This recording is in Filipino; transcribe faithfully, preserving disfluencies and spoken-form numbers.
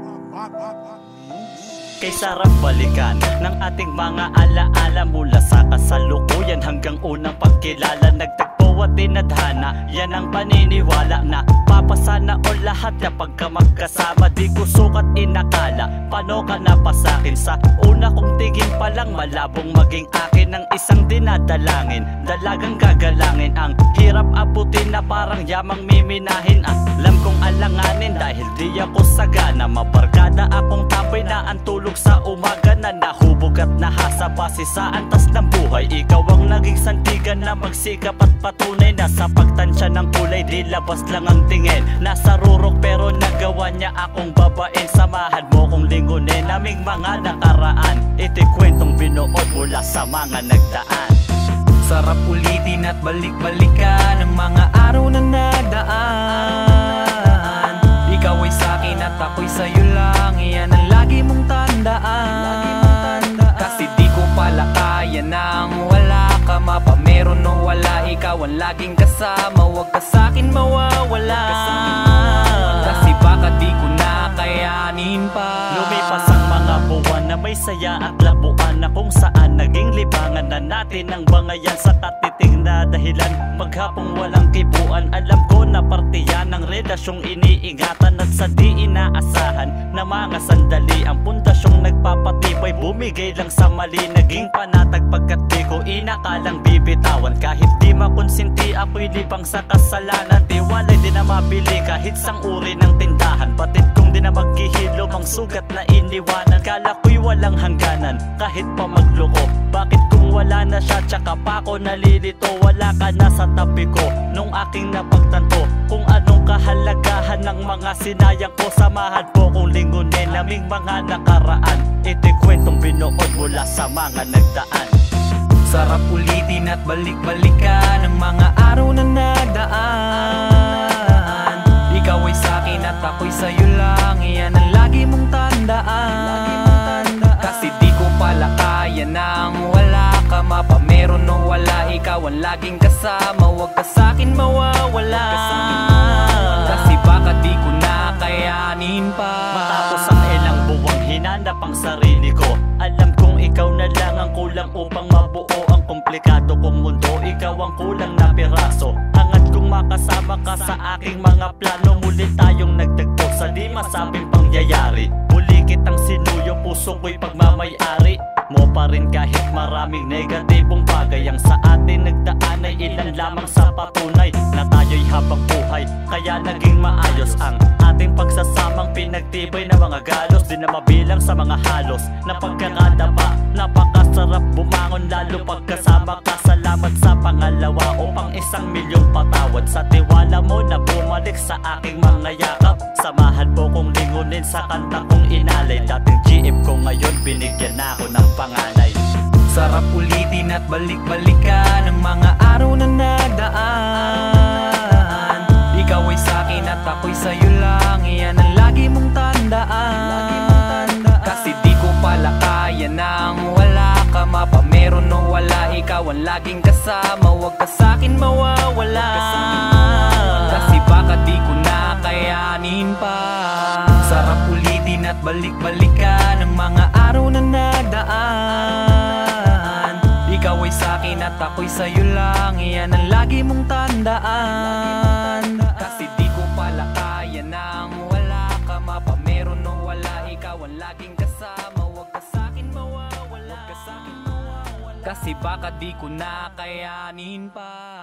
Kay sarap balikan ng ating mga alaala mula sa kasalukuyan hanggang unang pagkilala. Nagtagpo at dinadhana, yan ang paniniwala na papasana o lahat na pagka magkasama. Di ko sukat inakala, paano ka na pa sa'kin? Sa una kong tingin pa lang malabong maging akin ng isang dinadalangin. Dalagang gagalangin ang hirap abutin na parang yamang miminahin. Ah, alam kong alanganin dahil di ako sagana. Mabarkada akong tapay na ang tulog sa umaga na nahubog at nahasa base sa antas ng buhay. Ikaw ang naging santigan na magsikap at patunay na sa pagtansya ng kulay di labas lang ang tingin. Nasa rurok pero nagawa niya akong babain. Samahan mo kong lingunin naming mga nakaraan. Ito'y kwentong binuod mula sa mga nagdaan. Sarap ulitin at balik-balikan ang mga araw na nagdaan. Ikaw ay sa'kin at ako'y sa'yo lang, iyan ang lagi mong tandaan. Kasi di ko pala kaya nang wala ka. Mapa meron o wala, ikaw ang laging kasama. Huwag ka sa'kin mawawala, kasi baka di ko na kayanin pa. Lumipas ang mga buwan na may saya at labuan na kung saan naging libangan na natin ang bangayan sa katiting na dahilan. Maghapong walang kibuan, alam ko na parte yan ng relasyong iniingatan at sa di inaasahan na mga sandali ang pundasyong nagpapatibay. Bumigay lang sa mali, naging panatag pagkat di ko inakalang bibitawan. Kahit di makonsinti ako'y libang sa kasalanan. Tiwalay di na mabili kahit sang uri ng tindahan. Batid kong di na maghihilo mang sugat na iniwanan. Kala ko'y walang hangganan kahit pa magloko. Bakit kung wala na siya tsaka pa ako nalilito? Wala ka na sa tabi ko nung aking napagtanto kung anong kahalagahan ng mga sinayang ko. Samahan po kong lingunin naming mga nakaraan. Ito'y kwentong binuod mula sa mga nagdaan. Sarap ulitin at balik-balikan ang mga araw na nagdaan. Ikaw ay sa'kin at ako'y sa'yo lang, iyan ang lagi mong tandaan. Kasi di ko pala kaya nang wala ka. Mapa meron o wala, ikaw ang laging kasama. Huwag ka sa'kin mawawala, kasi baka di ko na kayanin pa. Matapos ang ilang buwang hinanap ang sarili ko, alam kong ikaw na lang ang kulang upang mabuo ang komplikado kong mundo. Ikaw ang kulang na piraso, hangad kong makasama ka sa aking mga plano. Muli tayong nagtagpo sa di masabing pangyayari. Muli kitang sinuyo, puso ko'y pagmamayari mo pa rin kahit maraming negatibong bagay ang sa atin nagdaan ay ilan lamang sa patunay na tayo'y habang buhay. Kaya naging maayos ang ating pagsasamang pinagtibay na mga galos. Di na mabilang sa mga halos na pagkakadapa. Napakasarap bumangon lalo pagkasama ka. Salamat sa pangalawa o pang isang milyong patawad sa tiwala mo na bumalik sa aking mga yakap. Samahan po kong lingunin sa kanta kong inalay. Dating G F ko ngayon binigyan na ako ng panganay. Sarap ulitin at balik-balikan ang mga araw na nagdaan. Ikaw ay sa'kin at ako'y sa'yo lang, iyan ang lagi mong tandaan. Kasi di ko pala kaya nang wala ka. Mapa meron o wala, ikaw ang laging kasama. Huwag ka sa'kin mawawala, kasi baka di ko na kayanin pa. Sarap ulitin at balik-balikan ang mga araw na nagdaan. Ikaw ay sa'kin at ako'y sa'yo lang, iyan ang lagi mong tandaan. Kasi di ko pala kaya nang wala ka. Mapa meron o wala, ikaw ang laging kasama. Huwag ka sa'kin mawawala, kasi baka di ko na kayanin pa.